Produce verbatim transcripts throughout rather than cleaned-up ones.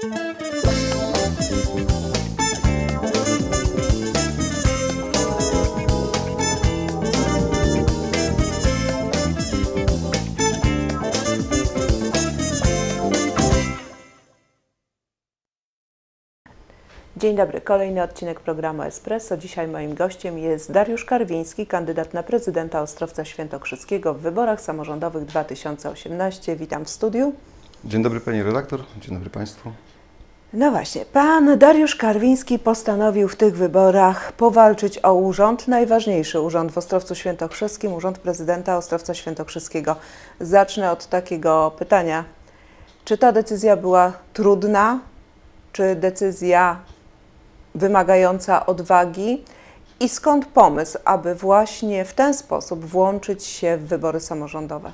Dzień dobry, kolejny odcinek programu Espresso. Dzisiaj moim gościem jest Dariusz Karwiński, kandydat na prezydenta Ostrowca Świętokrzyskiego w wyborach samorządowych dwa tysiące osiemnastego. Witam w studiu. Dzień dobry Pani redaktor, dzień dobry Państwu. No właśnie, pan Dariusz Karwiński postanowił w tych wyborach powalczyć o urząd, najważniejszy urząd w Ostrowcu Świętokrzyskim, urząd prezydenta Ostrowca Świętokrzyskiego. Zacznę od takiego pytania. Czy ta decyzja była trudna? Czy decyzja wymagająca odwagi i skąd pomysł, aby właśnie w ten sposób włączyć się w wybory samorządowe?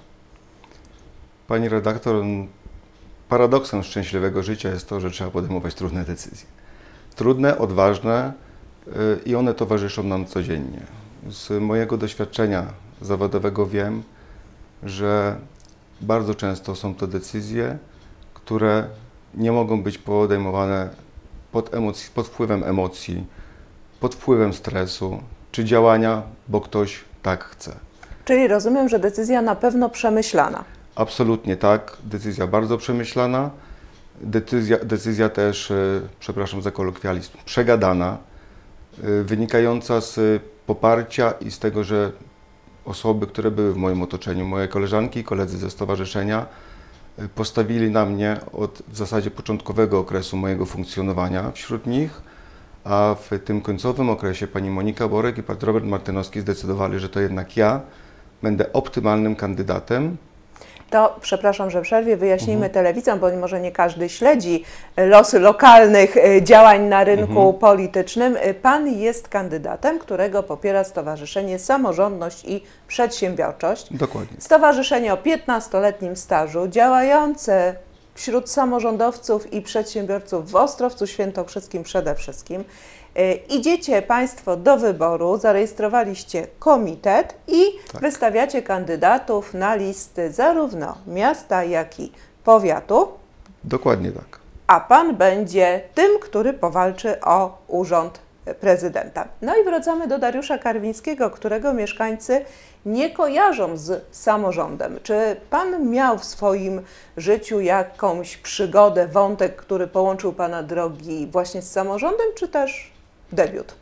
Pani redaktor, paradoksem szczęśliwego życia jest to, że trzeba podejmować trudne decyzje. Trudne, odważne i one towarzyszą nam codziennie. Z mojego doświadczenia zawodowego wiem, że bardzo często są to decyzje, które nie mogą być podejmowane pod, emocji, pod wpływem emocji, pod wpływem stresu, czy działania, bo ktoś tak chce. Czyli rozumiem, że decyzja na pewno przemyślana. Absolutnie tak, decyzja bardzo przemyślana, decyzja, decyzja też, przepraszam za kolokwializm, przegadana, wynikająca z poparcia i z tego, że osoby, które były w moim otoczeniu, moje koleżanki i koledzy ze stowarzyszenia, postawili na mnie od w zasadzie początkowego okresu mojego funkcjonowania wśród nich, a w tym końcowym okresie pani Monika Borek i pan Robert Martynowski zdecydowali, że to jednak ja będę optymalnym kandydatem. To, przepraszam, że przerwie, wyjaśnijmy Mhm. telewidzom, bo może nie każdy śledzi losy lokalnych działań na rynku Mhm. politycznym. Pan jest kandydatem, którego popiera Stowarzyszenie Samorządność i Przedsiębiorczość. Dokładnie. Stowarzyszenie o piętnastoletnim stażu, działające wśród samorządowców i przedsiębiorców w Ostrowcu Świętokrzyskim przede wszystkim. Idziecie Państwo do wyboru, zarejestrowaliście komitet i Tak. wystawiacie kandydatów na listy zarówno miasta, jak i powiatu, Dokładnie tak. a Pan będzie tym, który powalczy o urząd prezydenta. No i wracamy do Dariusza Karwińskiego, którego mieszkańcy nie kojarzą z samorządem. Czy Pan miał w swoim życiu jakąś przygodę, wątek, który połączył Pana drogi właśnie z samorządem, czy też debiut?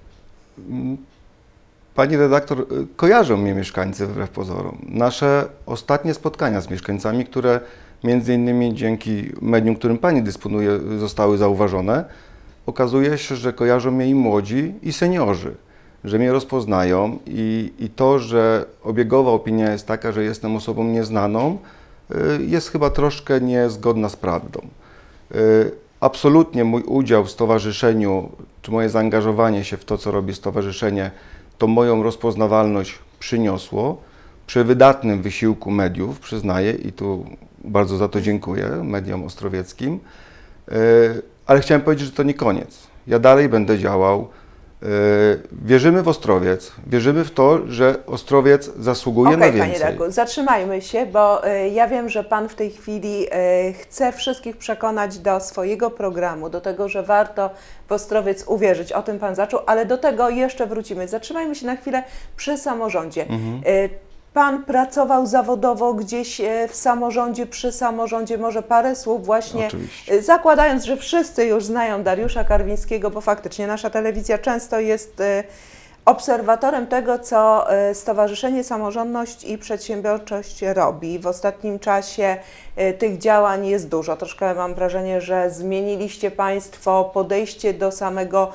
Pani redaktor, kojarzą mnie mieszkańcy wbrew pozorom. Nasze ostatnie spotkania z mieszkańcami, które między innymi dzięki medium, którym Pani dysponuje, zostały zauważone, okazuje się, że kojarzą mnie i młodzi, i seniorzy, że mnie rozpoznają i, i to, że obiegowa opinia jest taka, że jestem osobą nieznaną, jest chyba troszkę niezgodna z prawdą. Absolutnie mój udział w stowarzyszeniu, czy moje zaangażowanie się w to, co robi stowarzyszenie, to moją rozpoznawalność przyniosło przy wydatnym wysiłku mediów, przyznaję, i tu bardzo za to dziękuję mediom ostrowieckim. Ale chciałem powiedzieć, że to nie koniec. Ja dalej będę działał. Wierzymy w Ostrowiec, wierzymy w to, że Ostrowiec zasługuje okay, na więcej. Panie Darku, zatrzymajmy się, bo y, ja wiem, że Pan w tej chwili y, chce wszystkich przekonać do swojego programu, do tego, że warto w Ostrowiec uwierzyć. O tym Pan zaczął, ale do tego jeszcze wrócimy. Zatrzymajmy się na chwilę przy samorządzie. Mhm. Y, Pan pracował zawodowo gdzieś w samorządzie, przy samorządzie, może parę słów właśnie, Oczywiście. Zakładając, że wszyscy już znają Dariusza Karwińskiego, bo faktycznie nasza telewizja często jest obserwatorem tego, co Stowarzyszenie Samorządność i Przedsiębiorczość robi. W ostatnim czasie tych działań jest dużo. Troszkę mam wrażenie, że zmieniliście Państwo podejście do samego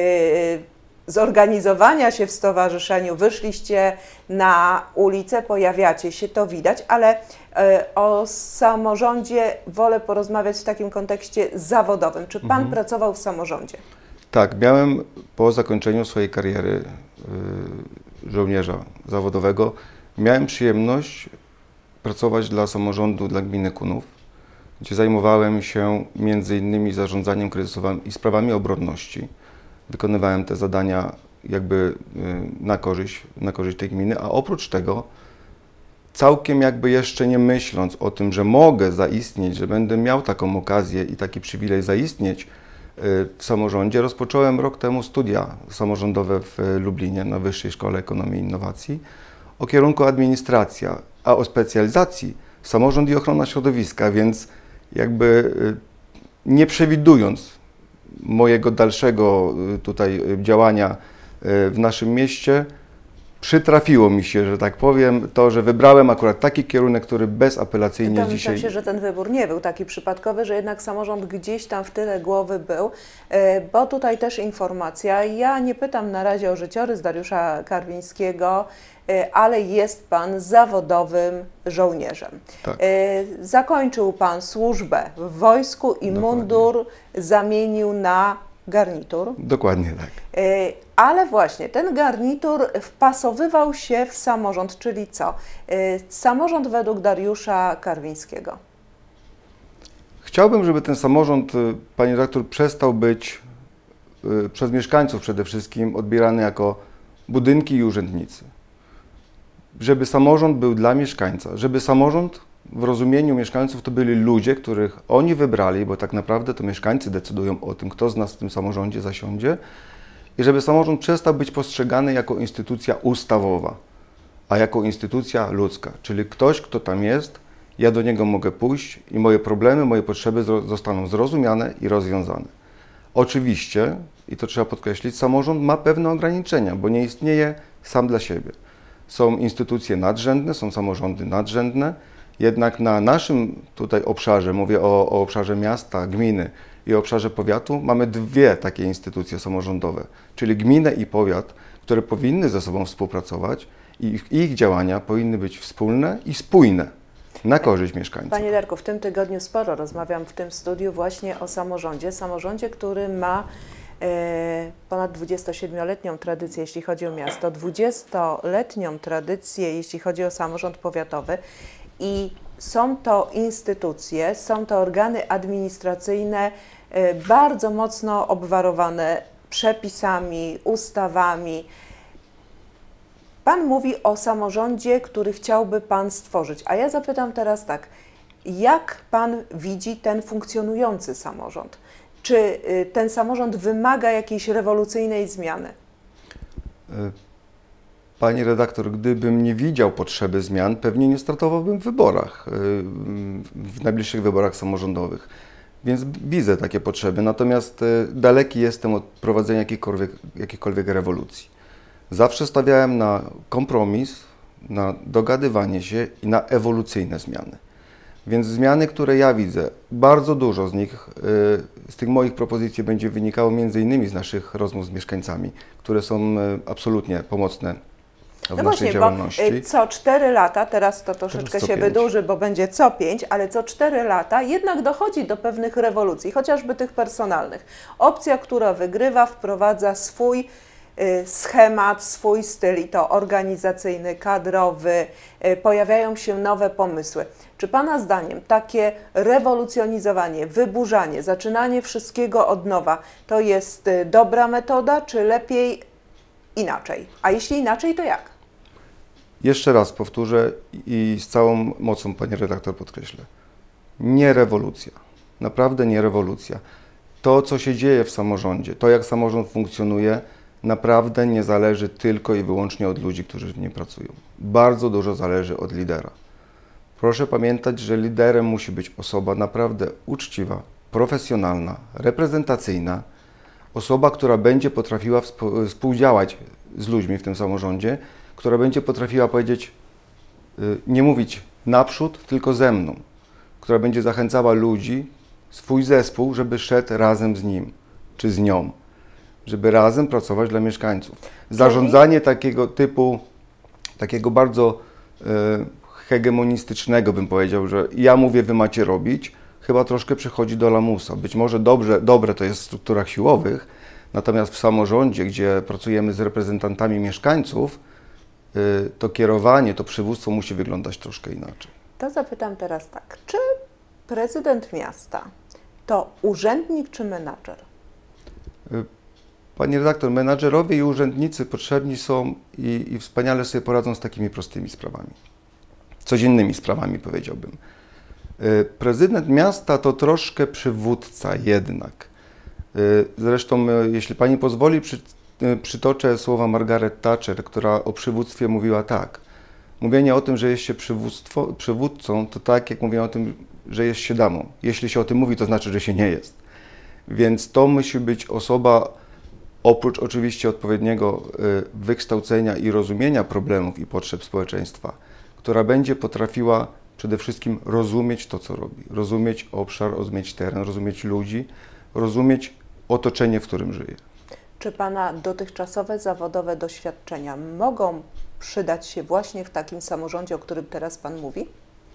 zorganizowania się w stowarzyszeniu, wyszliście na ulicę, pojawiacie się, to widać, ale o samorządzie wolę porozmawiać w takim kontekście zawodowym. Czy Pan mhm. pracował w samorządzie? Tak, miałem po zakończeniu swojej kariery y, żołnierza zawodowego, miałem przyjemność pracować dla samorządu, dla gminy Kunów, gdzie zajmowałem się między innymi zarządzaniem kryzysowym i sprawami obronności. Wykonywałem te zadania jakby na korzyść, na korzyść tej gminy, a oprócz tego całkiem jakby jeszcze nie myśląc o tym, że mogę zaistnieć, że będę miał taką okazję i taki przywilej zaistnieć w samorządzie, rozpocząłem rok temu studia samorządowe w Lublinie na Wyższej Szkole Ekonomii i Innowacji o kierunku administracja, a o specjalizacji samorząd i ochrona środowiska, więc jakby nie przewidując mojego dalszego tutaj działania w naszym mieście, przytrafiło mi się, że tak powiem, to, że wybrałem akurat taki kierunek, który bezapelacyjnie Domyślam dzisiaj... się, że ten wybór nie był taki przypadkowy, że jednak samorząd gdzieś tam w tyle głowy był, bo tutaj też informacja, ja nie pytam na razie o życiorys Dariusza Karwińskiego, ale jest Pan zawodowym żołnierzem. Tak. Zakończył Pan służbę w wojsku i Dokładnie. mundur zamienił na garnitur. Dokładnie tak. Ale właśnie ten garnitur wpasowywał się w samorząd, czyli co? Samorząd według Dariusza Karwińskiego. Chciałbym, żeby ten samorząd, pani redaktor, przestał być przez mieszkańców przede wszystkim odbierany jako budynki i urzędnicy. Żeby samorząd był dla mieszkańca, żeby samorząd w rozumieniu mieszkańców to byli ludzie, których oni wybrali, bo tak naprawdę to mieszkańcy decydują o tym, kto z nas w tym samorządzie zasiądzie, i żeby samorząd przestał być postrzegany jako instytucja ustawowa, a jako instytucja ludzka, czyli ktoś, kto tam jest, ja do niego mogę pójść i moje problemy, moje potrzeby zostaną zrozumiane i rozwiązane. Oczywiście, i to trzeba podkreślić, samorząd ma pewne ograniczenia, bo nie istnieje sam dla siebie. Są instytucje nadrzędne, są samorządy nadrzędne, jednak na naszym tutaj obszarze, mówię o, o obszarze miasta, gminy i obszarze powiatu, mamy dwie takie instytucje samorządowe, czyli gminę i powiat, które powinny ze sobą współpracować i ich, ich działania powinny być wspólne i spójne na korzyść mieszkańców. Panie Darku, w tym tygodniu sporo rozmawiam w tym studiu właśnie o samorządzie, samorządzie, który ma e, ponad dwudziestosiedmioletnią tradycję, jeśli chodzi o miasto, dwudziestoletnią tradycję, jeśli chodzi o samorząd powiatowy. I są to instytucje, są to organy administracyjne bardzo mocno obwarowane przepisami, ustawami. Pan mówi o samorządzie, który chciałby Pan stworzyć, a ja zapytam teraz tak, jak Pan widzi ten funkcjonujący samorząd? Czy ten samorząd wymaga jakiejś rewolucyjnej zmiany? Pani redaktor, gdybym nie widział potrzeby zmian, pewnie nie startowałbym w wyborach, w najbliższych wyborach samorządowych. Więc widzę takie potrzeby, natomiast daleki jestem od prowadzenia jakiejkolwiek, jakiejkolwiek rewolucji. Zawsze stawiałem na kompromis, na dogadywanie się i na ewolucyjne zmiany. Więc zmiany, które ja widzę, bardzo dużo z nich, z tych moich propozycji będzie wynikało między innymi z naszych rozmów z mieszkańcami, które są absolutnie pomocne w no naszej właśnie, działalności. Bo co cztery lata, teraz to troszeczkę Teraz co się pięć. wydłuży, bo będzie co pięć, ale co cztery lata jednak dochodzi do pewnych rewolucji, chociażby tych personalnych. Opcja, która wygrywa, wprowadza swój y, schemat, swój styl i to organizacyjny, kadrowy, y, pojawiają się nowe pomysły. Czy Pana zdaniem takie rewolucjonizowanie, wyburzanie, zaczynanie wszystkiego od nowa to jest y, dobra metoda, czy lepiej inaczej? A jeśli inaczej, to jak? Jeszcze raz powtórzę i z całą mocą, pani redaktor, podkreślę. Nie rewolucja. Naprawdę nie rewolucja. To, co się dzieje w samorządzie, to jak samorząd funkcjonuje, naprawdę nie zależy tylko i wyłącznie od ludzi, którzy w nim pracują. Bardzo dużo zależy od lidera. Proszę pamiętać, że liderem musi być osoba naprawdę uczciwa, profesjonalna, reprezentacyjna, osoba, która będzie potrafiła współdziałać z ludźmi w tym samorządzie, która będzie potrafiła powiedzieć, nie mówić naprzód, tylko ze mną, która będzie zachęcała ludzi, swój zespół, żeby szedł razem z nim, czy z nią, żeby razem pracować dla mieszkańców. Zarządzanie takiego typu, takiego bardzo e, hegemonistycznego, bym powiedział, że ja mówię, wy macie robić, chyba troszkę przychodzi do lamusa. Być może dobrze, dobre to jest w strukturach siłowych, natomiast w samorządzie, gdzie pracujemy z reprezentantami mieszkańców, to kierowanie, to przywództwo musi wyglądać troszkę inaczej. To zapytam teraz tak, czy prezydent miasta to urzędnik czy menadżer? Pani redaktor, menadżerowie i urzędnicy potrzebni są i, i wspaniale sobie poradzą z takimi prostymi sprawami. codziennymi sprawami, powiedziałbym. Prezydent miasta to troszkę przywódca jednak. Zresztą, jeśli pani pozwoli, przy, przytoczę słowa Margaret Thatcher, która o przywództwie mówiła tak. Mówienie o tym, że jest się przywódcą, to tak jak mówienie o tym, że jest się damą. Jeśli się o tym mówi, to znaczy, że się nie jest. Więc to musi być osoba, oprócz oczywiście odpowiedniego wykształcenia i rozumienia problemów i potrzeb społeczeństwa, która będzie potrafiła przede wszystkim rozumieć to, co robi, rozumieć obszar, rozumieć teren, rozumieć ludzi, rozumieć otoczenie, w którym żyje. Czy Pana dotychczasowe zawodowe doświadczenia mogą przydać się właśnie w takim samorządzie, o którym teraz Pan mówi?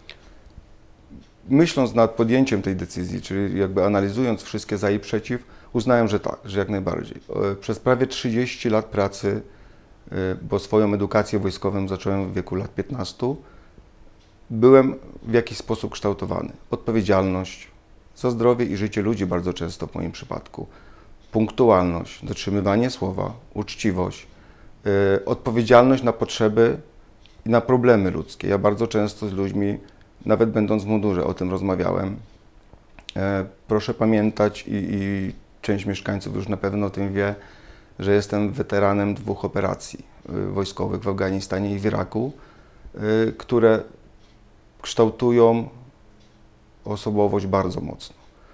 Myśląc nad podjęciem tej decyzji, czyli jakby analizując wszystkie za i przeciw, uznałem, że tak, że jak najbardziej. Przez prawie trzydzieści lat pracy, bo swoją edukację wojskową zacząłem w wieku lat piętnastu, byłem w jakiś sposób kształtowany. Odpowiedzialność za zdrowie i życie ludzi bardzo często w moim przypadku, punktualność, dotrzymywanie słowa, uczciwość, yy, odpowiedzialność na potrzeby i na problemy ludzkie. Ja bardzo często z ludźmi, nawet będąc w mundurze, o tym rozmawiałem. Yy, proszę pamiętać i, i część mieszkańców już na pewno o tym wie, że jestem weteranem dwóch operacji yy, wojskowych w Afganistanie i w Iraku, yy, które kształtują osobowość bardzo mocno.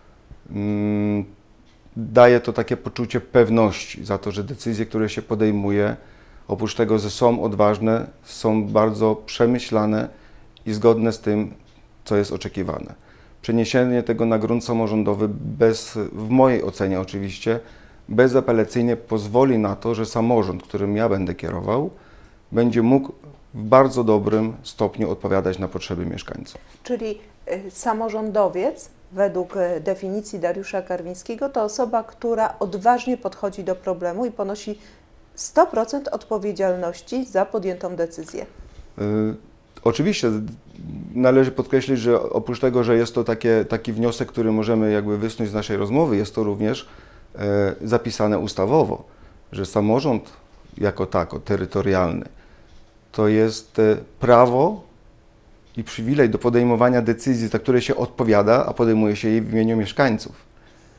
Daje to takie poczucie pewności za to, że decyzje, które się podejmuje, oprócz tego, że są odważne, są bardzo przemyślane i zgodne z tym, co jest oczekiwane. Przeniesienie tego na grunt samorządowy, bez, w mojej ocenie oczywiście, bezapelacyjnie pozwoli na to, że samorząd, którym ja będę kierował, będzie mógł w bardzo dobrym stopniu odpowiadać na potrzeby mieszkańców. Czyli y, samorządowiec, według y, definicji Dariusza Karwińskiego, to osoba, która odważnie podchodzi do problemu i ponosi sto procent odpowiedzialności za podjętą decyzję. Y, oczywiście należy podkreślić, że oprócz tego, że jest to takie, taki wniosek, który możemy jakby wysnuć z naszej rozmowy, jest to również y, zapisane ustawowo, że samorząd jako tako, terytorialny, to jest prawo i przywilej do podejmowania decyzji, za które się odpowiada, a podejmuje się jej w imieniu mieszkańców.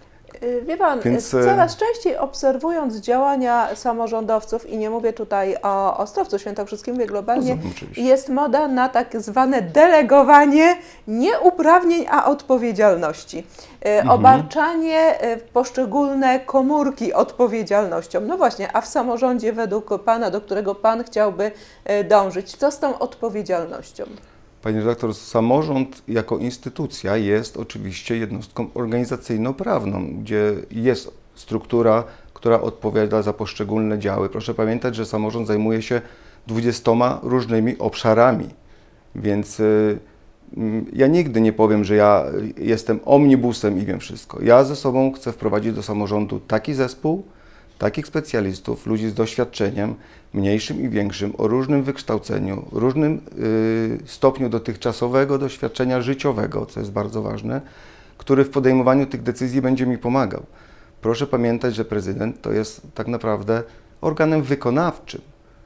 Wie Pan, Więc... coraz częściej obserwując działania samorządowców, i nie mówię tutaj o Ostrowcu Świętokrzyskim, mówię globalnie, Rozumiem, jest moda na tak zwane delegowanie nie uprawnień, a odpowiedzialności. Mhm. Obarczanie poszczególne komórki odpowiedzialnością. No właśnie, a w samorządzie według Pana, do którego Pan chciałby dążyć, co z tą odpowiedzialnością? Panie redaktor, samorząd jako instytucja jest oczywiście jednostką organizacyjno-prawną, gdzie jest struktura, która odpowiada za poszczególne działy. Proszę pamiętać, że samorząd zajmuje się dwudziestoma różnymi obszarami, więc y, ja nigdy nie powiem, że ja jestem omnibusem i wiem wszystko. Ja ze sobą chcę wprowadzić do samorządu taki zespół, takich specjalistów, ludzi z doświadczeniem, mniejszym i większym, o różnym wykształceniu, różnym y, stopniu dotychczasowego doświadczenia życiowego, co jest bardzo ważne, który w podejmowaniu tych decyzji będzie mi pomagał. Proszę pamiętać, że prezydent to jest tak naprawdę organem wykonawczym.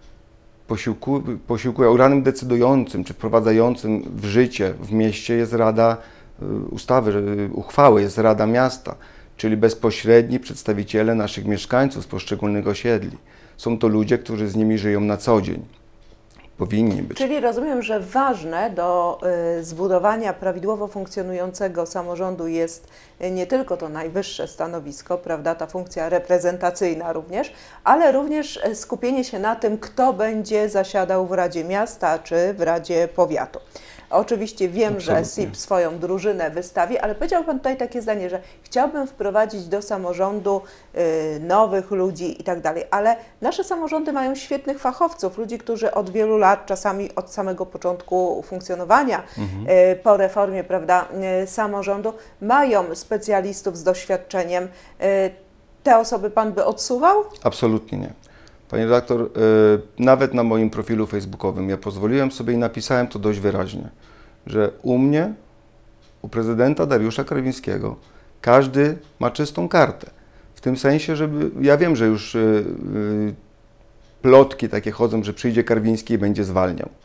Posiłku, posiłkuje organem decydującym czy wprowadzającym w życie w mieście jest Rada y, ustawy, y, uchwały, jest Rada Miasta, czyli bezpośredni przedstawiciele naszych mieszkańców z poszczególnych osiedli. Są to ludzie, którzy z nimi żyją na co dzień. Powinni być. Czyli rozumiem, że ważne do y, zbudowania prawidłowo funkcjonującego samorządu jest y, nie tylko to najwyższe stanowisko, prawda, ta funkcja reprezentacyjna również, ale również y, skupienie się na tym, kto będzie zasiadał w Radzie Miasta czy w Radzie Powiatu. Oczywiście wiem, Absolutnie. że S I P swoją drużynę wystawi, ale powiedział Pan tutaj takie zdanie, że chciałbym wprowadzić do samorządu y, nowych ludzi i tak dalej, ale nasze samorządy mają świetnych fachowców, ludzi, którzy od wielu lat, czasami od samego początku funkcjonowania mhm. y, po reformie, prawda, y, samorządu, mają specjalistów z doświadczeniem. Y, te osoby Pan by odsuwał? Absolutnie nie. Panie redaktor, nawet na moim profilu facebookowym ja pozwoliłem sobie i napisałem to dość wyraźnie, że u mnie, u prezydenta Dariusza Karwińskiego, każdy ma czystą kartę. W tym sensie, żeby, ja wiem, że już plotki takie chodzą, że przyjdzie Karwiński i będzie zwalniał.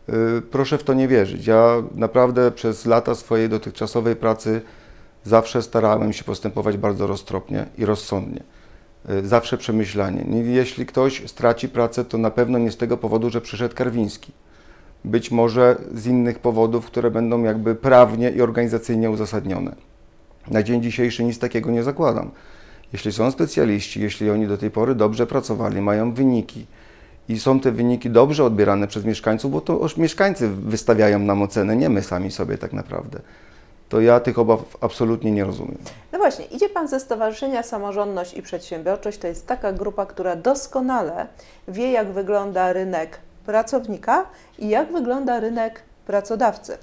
Proszę w to nie wierzyć. Ja naprawdę przez lata swojej dotychczasowej pracy zawsze starałem się postępować bardzo roztropnie i rozsądnie. Zawsze przemyślanie. Jeśli ktoś straci pracę, to na pewno nie z tego powodu, że przyszedł Karwiński. Być może z innych powodów, które będą jakby prawnie i organizacyjnie uzasadnione. Na dzień dzisiejszy nic takiego nie zakładam. Jeśli są specjaliści, jeśli oni do tej pory dobrze pracowali, mają wyniki i są te wyniki dobrze odbierane przez mieszkańców, bo to już mieszkańcy wystawiają nam ocenę, nie my sami sobie tak naprawdę, to ja tych obaw absolutnie nie rozumiem. No właśnie, idzie Pan ze Stowarzyszenia Samorządność i Przedsiębiorczość. To jest taka grupa, która doskonale wie, jak wygląda rynek pracownika i jak wygląda rynek pracodawcy.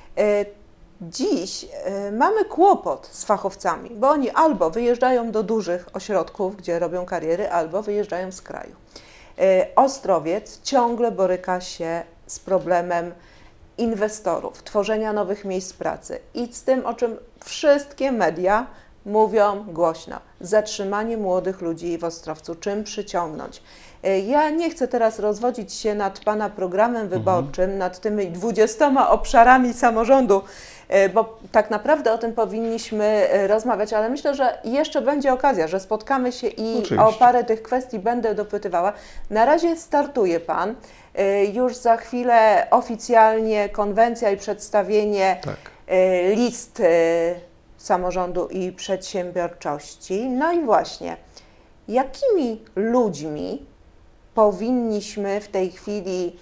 Dziś mamy kłopot z fachowcami, bo oni albo wyjeżdżają do dużych ośrodków, gdzie robią kariery, albo wyjeżdżają z kraju. Ostrowiec ciągle boryka się z problemem inwestorów, tworzenia nowych miejsc pracy i z tym, o czym wszystkie media mówią głośno. Zatrzymanie młodych ludzi w Ostrowcu, czym przyciągnąć. Ja nie chcę teraz rozwodzić się nad Pana programem wyborczym, mhm. nad tymi dwudziestoma obszarami samorządu, bo tak naprawdę o tym powinniśmy rozmawiać, ale myślę, że jeszcze będzie okazja, że spotkamy się i Oczywiście. o parę tych kwestii będę dopytywała. Na razie startuje Pan. Już za chwilę oficjalnie konwencja i przedstawienie tak. list samorządu i przedsiębiorczości. No i właśnie, jakimi ludźmi powinniśmy w tej chwili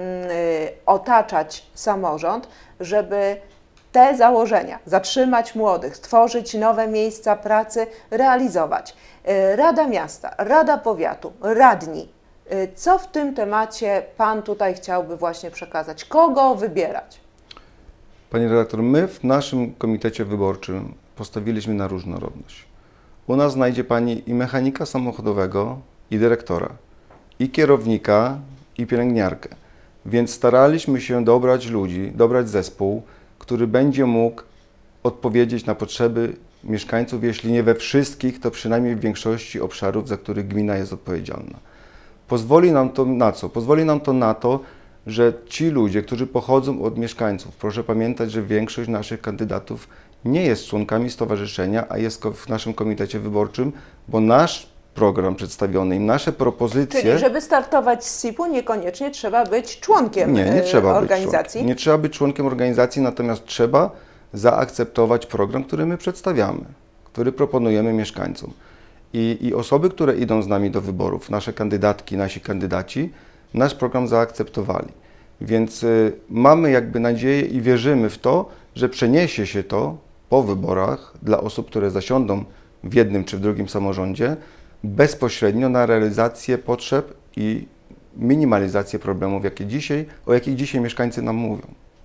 otaczać samorząd, żeby te założenia, zatrzymać młodych, stworzyć nowe miejsca pracy, realizować? Rada Miasta, Rada Powiatu, radni. Co w tym temacie Pan tutaj chciałby właśnie przekazać? Kogo wybierać? Pani redaktor, my w naszym komitecie wyborczym postawiliśmy na różnorodność. U nas znajdzie Pani i mechanika samochodowego, i dyrektora, i kierownika, i pielęgniarkę. Więc staraliśmy się dobrać ludzi, dobrać zespół, który będzie mógł odpowiedzieć na potrzeby mieszkańców, jeśli nie we wszystkich, to przynajmniej w większości obszarów, za których gmina jest odpowiedzialna. Pozwoli nam to na co? Pozwoli nam to na to, że ci ludzie, którzy pochodzą od mieszkańców, proszę pamiętać, że większość naszych kandydatów nie jest członkami stowarzyszenia, a jest w naszym komitecie wyborczym, bo nasz program przedstawiony im, nasze propozycje... Czyli żeby startować z S I P-u niekoniecznie trzeba być członkiem nie, nie trzeba organizacji? Być członkiem. Nie trzeba być członkiem organizacji, natomiast trzeba zaakceptować program, który my przedstawiamy, który proponujemy mieszkańcom. I, I osoby, które idą z nami do wyborów, nasze kandydatki, nasi kandydaci, nasz program zaakceptowali. Więc y, mamy jakby nadzieję i wierzymy w to, że przeniesie się to po wyborach dla osób, które zasiądą w jednym czy w drugim samorządzie, bezpośrednio na realizację potrzeb i minimalizację problemów, jakie dzisiaj, o jakich dzisiaj mieszkańcy nam mówią.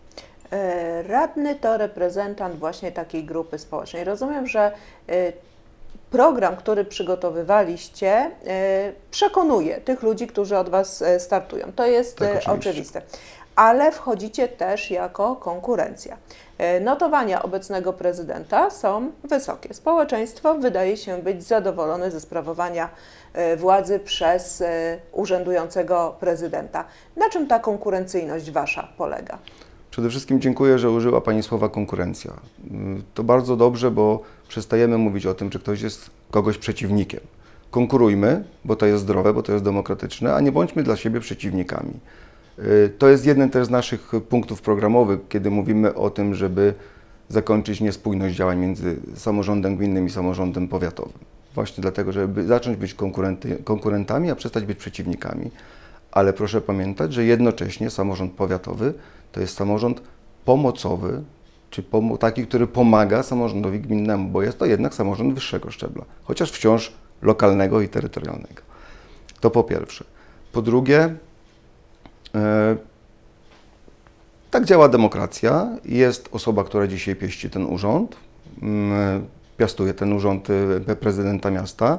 Radny to reprezentant właśnie takiej grupy społecznej. Rozumiem, że program, który przygotowywaliście, przekonuje tych ludzi, którzy od Was startują. To jest tak, oczywiste. Ale wchodzicie też jako konkurencja. Notowania obecnego prezydenta są wysokie. Społeczeństwo wydaje się być zadowolone ze sprawowania władzy przez urzędującego prezydenta. Na czym ta konkurencyjność Wasza polega? Przede wszystkim dziękuję, że użyła Pani słowa konkurencja. To bardzo dobrze, bo przestajemy mówić o tym, czy ktoś jest kogoś przeciwnikiem. Konkurujmy, bo to jest zdrowe, bo to jest demokratyczne, a nie bądźmy dla siebie przeciwnikami. To jest jeden też z naszych punktów programowych, kiedy mówimy o tym, żeby zakończyć niespójność działań między samorządem gminnym i samorządem powiatowym. Właśnie dlatego, żeby zacząć być konkurentami, a przestać być przeciwnikami. Ale proszę pamiętać, że jednocześnie samorząd powiatowy to jest samorząd pomocowy, czy taki, który pomaga samorządowi gminnemu, bo jest to jednak samorząd wyższego szczebla, chociaż wciąż lokalnego i terytorialnego. To po pierwsze. Po drugie, tak działa demokracja. Jest osoba, która dzisiaj pieści ten urząd, piastuje ten urząd prezydenta miasta,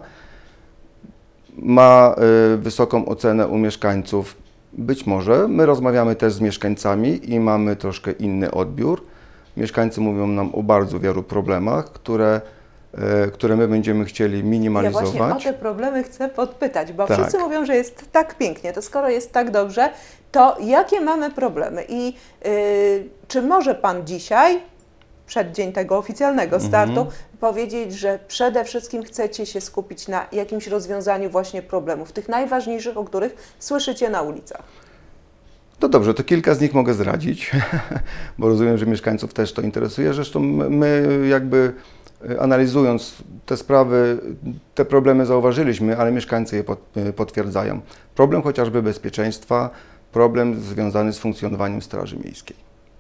ma wysoką ocenę u mieszkańców. Być może my rozmawiamy też z mieszkańcami i mamy troszkę inny odbiór. Mieszkańcy mówią nam o bardzo wielu problemach, które e, które my będziemy chcieli Ja minimalizować. właśnie o te problemy chcę podpytać, bo Tak. wszyscy mówią, że jest tak pięknie, to skoro jest tak dobrze, to jakie mamy problemy i yy, czy może Pan dzisiaj, przed dzień tego oficjalnego startu, Mhm. powiedzieć, że przede wszystkim chcecie się skupić na jakimś rozwiązaniu właśnie problemów, tych najważniejszych, o których słyszycie na ulicach? No dobrze, to kilka z nich mogę zdradzić, bo rozumiem, że mieszkańców też to interesuje. Zresztą my jakby analizując te sprawy, te problemy zauważyliśmy, ale mieszkańcy je potwierdzają. Problem chociażby bezpieczeństwa, problem związany z funkcjonowaniem Straży Miejskiej.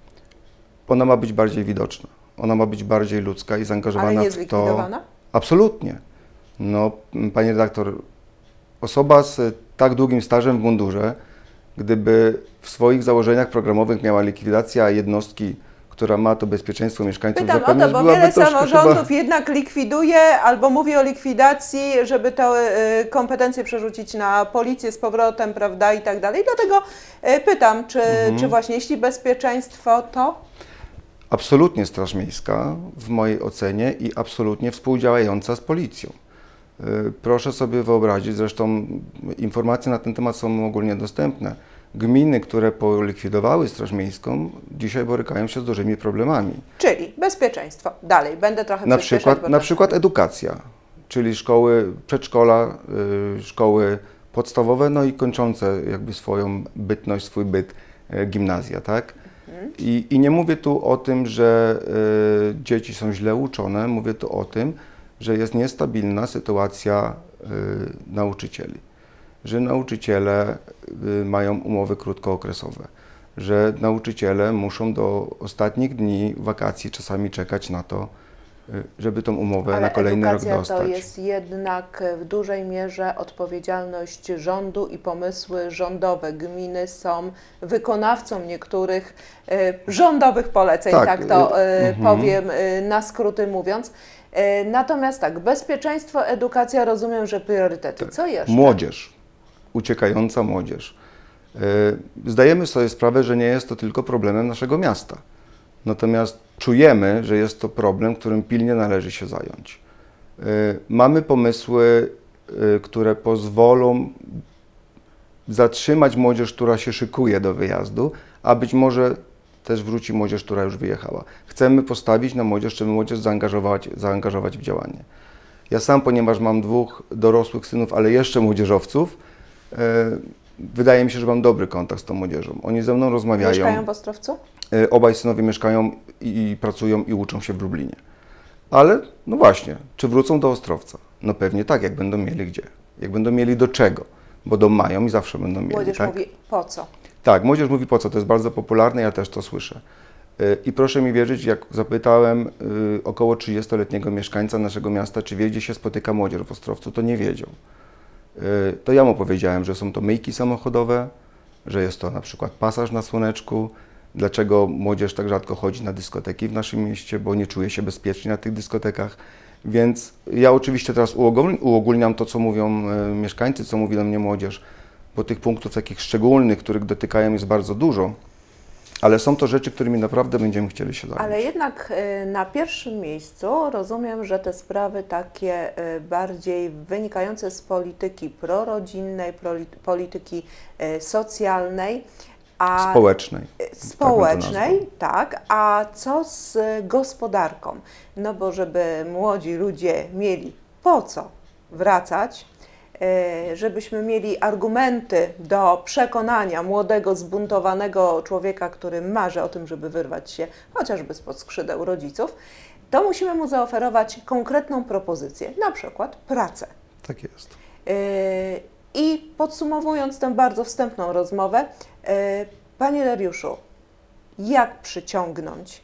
Ona ma być bardziej widoczna, ona ma być bardziej ludzka i zaangażowana Ale nie w to. zlikwidowana? Absolutnie. No, panie redaktor, osoba z tak długim stażem w mundurze, gdyby w swoich założeniach programowych miała likwidacja jednostki, która ma to bezpieczeństwo mieszkańców Pytam o zapewniać, to, bo byłaby wiele troszkę samorządów chyba... jednak likwiduje albo mówi o likwidacji, żeby te y, kompetencje przerzucić na policję z powrotem, prawda, i tak dalej. Dlatego y, pytam, czy, Mhm. czy właśnie jeśli bezpieczeństwo, to Absolutnie Straż Miejska w mojej ocenie i absolutnie współdziałająca z policją. Y, Proszę sobie wyobrazić, zresztą informacje na ten temat są ogólnie dostępne. Gminy, które polikwidowały Straż Miejską, dzisiaj borykają się z dużymi problemami. czyli bezpieczeństwo. Dalej, będę trochę Na przyspieszać, przykład, bo na czas- przykład edukacja, czyli szkoły, przedszkola, y, szkoły podstawowe, no i kończące jakby swoją bytność, swój byt y, gimnazja, tak? I, I nie mówię tu o tym, że y, dzieci są źle uczone, mówię tu o tym, że jest niestabilna sytuacja y, nauczycieli, że nauczyciele y, mają umowy krótkookresowe, że nauczyciele muszą do ostatnich dni wakacji czasami czekać na to, y, żeby tą umowę Ale na kolejny rok edukacja dostać. to jest jednak w dużej mierze odpowiedzialność rządu i pomysły rządowe. Gminy są wykonawcą niektórych e, rządowych poleceń, tak, Tak, to y, e, mhm. powiem e, na skróty mówiąc. E, natomiast tak, bezpieczeństwo, edukacja, rozumiem, że priorytety. Co jeszcze? Młodzież, uciekająca młodzież. Y, Zdajemy sobie sprawę, że nie jest to tylko problemem naszego miasta. Natomiast czujemy, że jest to problem, którym pilnie należy się zająć. Y, Mamy pomysły, y, które pozwolą zatrzymać młodzież, która się szykuje do wyjazdu, a być może też wróci młodzież, która już wyjechała. Chcemy postawić na młodzież, żeby młodzież zaangażować, zaangażować w działanie. Ja sam, ponieważ mam dwóch dorosłych synów, ale jeszcze młodzieżowców, y, wydaje mi się, że mam dobry kontakt z tą młodzieżą. Oni ze mną rozmawiają. Mieszkają w Ostrowcu? Y, Obaj synowie mieszkają i, i pracują i uczą się w Lublinie. Ale, no właśnie, czy wrócą do Ostrowca? No pewnie tak, jak będą mieli gdzie. Jak będą mieli do czego, bo dom mają i zawsze będą mieli. Młodzież tak? mówi po co? Tak, młodzież mówi po co, to jest bardzo popularne, ja też to słyszę. Y, I proszę mi wierzyć, jak zapytałem y, około trzydziestoletniego mieszkańca naszego miasta, czy wie, gdzie się spotyka młodzież w Ostrowcu, to nie wiedział. Y, To ja mu powiedziałem, że są to myjki samochodowe, że jest to na przykład pasaż na Słoneczku. Dlaczego młodzież tak rzadko chodzi na dyskoteki w naszym mieście, bo nie czuje się bezpiecznie na tych dyskotekach. Więc ja oczywiście teraz uogól- uogólniam to, co mówią y, mieszkańcy, co mówi do mnie młodzież, bo tych punktów takich szczególnych, których dotykają, jest bardzo dużo, ale są to rzeczy, którymi naprawdę będziemy chcieli się zająć. Ale jednak y, na pierwszym miejscu rozumiem, że te sprawy takie y, bardziej wynikające z polityki prorodzinnej, proli- polityki y, socjalnej, a Społecznej. y, społecznej, tak, a co z gospodarką? No bo żeby młodzi ludzie mieli po co wracać, y, żebyśmy mieli argumenty do przekonania młodego, zbuntowanego człowieka, który marzy o tym, żeby wyrwać się chociażby spod skrzydeł rodziców, to musimy mu zaoferować konkretną propozycję, na przykład pracę. Tak jest. Yy, I podsumowując tę bardzo wstępną rozmowę, yy, Panie Dariuszu, jak przyciągnąć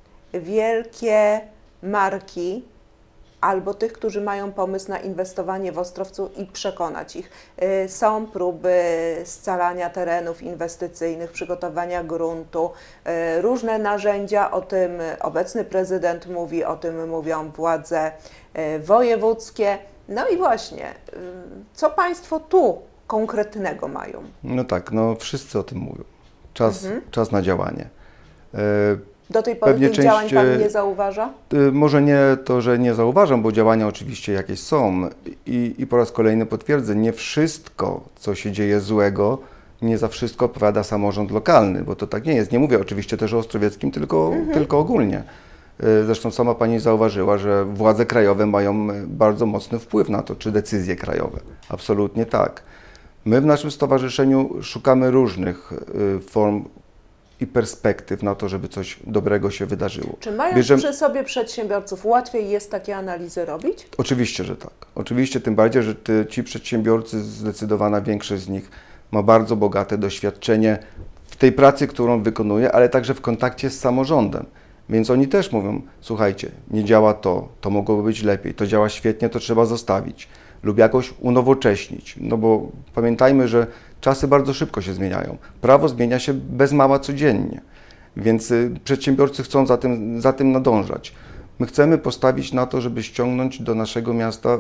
wielkie marki albo tych, którzy mają pomysł na inwestowanie w Ostrowcu i przekonać ich? Yy, Są próby scalania terenów inwestycyjnych, przygotowania gruntu, yy, różne narzędzia, o tym obecny prezydent mówi, o tym mówią władze yy, wojewódzkie. No i właśnie, y, co Państwo tu konkretnego mają? No tak, no wszyscy o tym mówią. Czas, Mhm. czas na działanie. E, Do tej pory Pewnie tych część, działań Pan e, nie zauważa? Y, Może nie to, że nie zauważam, bo działania oczywiście jakieś są i, i po raz kolejny potwierdzę, nie wszystko, co się dzieje złego, nie za wszystko odpowiada samorząd lokalny, bo to tak nie jest. Nie mówię oczywiście też o Ostrowieckim, tylko, Mhm. tylko ogólnie. Y, Zresztą sama Pani zauważyła, że władze krajowe mają bardzo mocny wpływ na to, czy decyzje krajowe. Absolutnie tak. My w naszym stowarzyszeniu szukamy różnych y, form i perspektyw na to, żeby coś dobrego się wydarzyło. Czy mając Bierzemy- przy sobie przedsiębiorców, łatwiej jest takie analizy robić? Oczywiście, że tak. Oczywiście, tym bardziej, że ty, ci przedsiębiorcy, zdecydowana większość z nich ma bardzo bogate doświadczenie w tej pracy, którą wykonuje, ale także w kontakcie z samorządem. Więc oni też mówią, słuchajcie, nie działa to, to mogłoby być lepiej, to działa świetnie, to trzeba zostawić lub jakoś unowocześnić. No bo pamiętajmy, że czasy bardzo szybko się zmieniają. Prawo zmienia się bez mała codziennie, więc y, przedsiębiorcy chcą za tym, za tym nadążać. My chcemy postawić na to, żeby ściągnąć do naszego miasta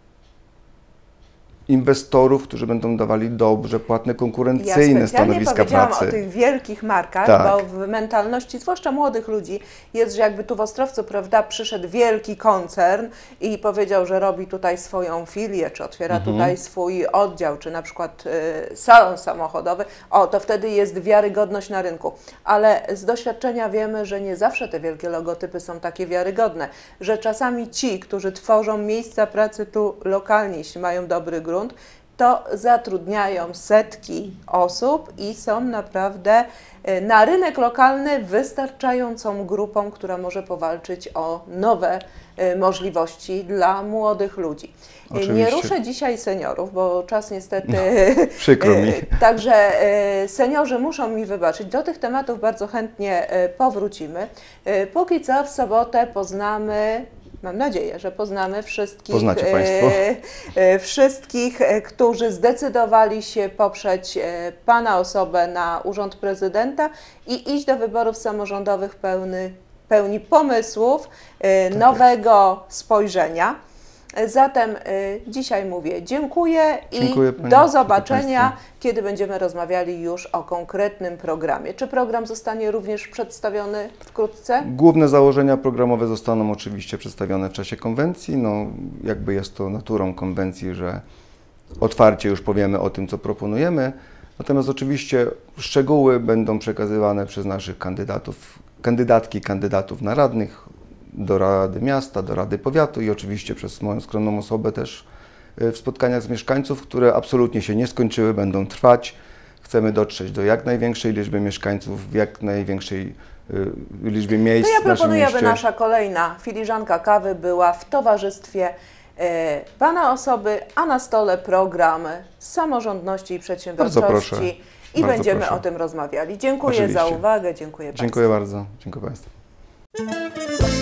inwestorów, którzy będą dawali dobrze płatne, Ja konkurencyjne specjalnie stanowiska powiedziałam pracy. o tych wielkich markach, Tak. bo w mentalności, zwłaszcza młodych ludzi, jest, że jakby tu w Ostrowcu, prawda, przyszedł wielki koncern i powiedział, że robi tutaj swoją filię, czy otwiera Mhm. tutaj swój oddział, czy na przykład y, salon samochodowy, o, to wtedy jest wiarygodność na rynku. Ale z doświadczenia wiemy, że nie zawsze te wielkie logotypy są takie wiarygodne, że czasami ci, którzy tworzą miejsca pracy tu lokalnie, jeśli mają dobry grunt, to zatrudniają setki osób i są naprawdę y, na rynek lokalny wystarczającą grupą, która może powalczyć o nowe y, możliwości dla młodych ludzi. Y, Nie Oczywiście. ruszę dzisiaj seniorów, bo czas niestety... Przykro mi. y, Także y, seniorzy muszą mi wybaczyć. Do tych tematów bardzo chętnie y, powrócimy. Y, Póki co w sobotę poznamy... Mam nadzieję, że poznamy wszystkich, Poznacie państwo. e, e, wszystkich, e, którzy zdecydowali się poprzeć e, Pana osobę na urząd prezydenta i iść do wyborów samorządowych pełny, pełni pomysłów, e, Tak nowego spojrzenia. E, Zatem e, dzisiaj mówię dziękuję i Dziękuję pani, do dziękuję zobaczenia, państwu. kiedy będziemy rozmawiali już o konkretnym programie. Czy program zostanie również przedstawiony wkrótce? Główne założenia programowe zostaną oczywiście przedstawione w czasie konwencji. No, jakby jest to naturą konwencji, że otwarcie już powiemy o tym, co proponujemy. Natomiast oczywiście szczegóły będą przekazywane przez naszych kandydatów, kandydatki i kandydatów na radnych, do Rady Miasta, do Rady Powiatu i oczywiście przez moją skromną osobę też y, w spotkaniach z mieszkańców, które absolutnie się nie skończyły, będą trwać. Chcemy dotrzeć do jak największej liczby mieszkańców, w jak największej y, liczbie miejsc To ja w naszym proponuję, aby mieście. nasza kolejna filiżanka kawy była w towarzystwie e, Pana osoby, a na stole program samorządności i przedsiębiorczości proszę, i bardzo będziemy proszę. o tym rozmawiali. Dziękuję za Oczywiście. uwagę, dziękuję Państwu. Dziękuję bardzo. Dziękuję Państwu.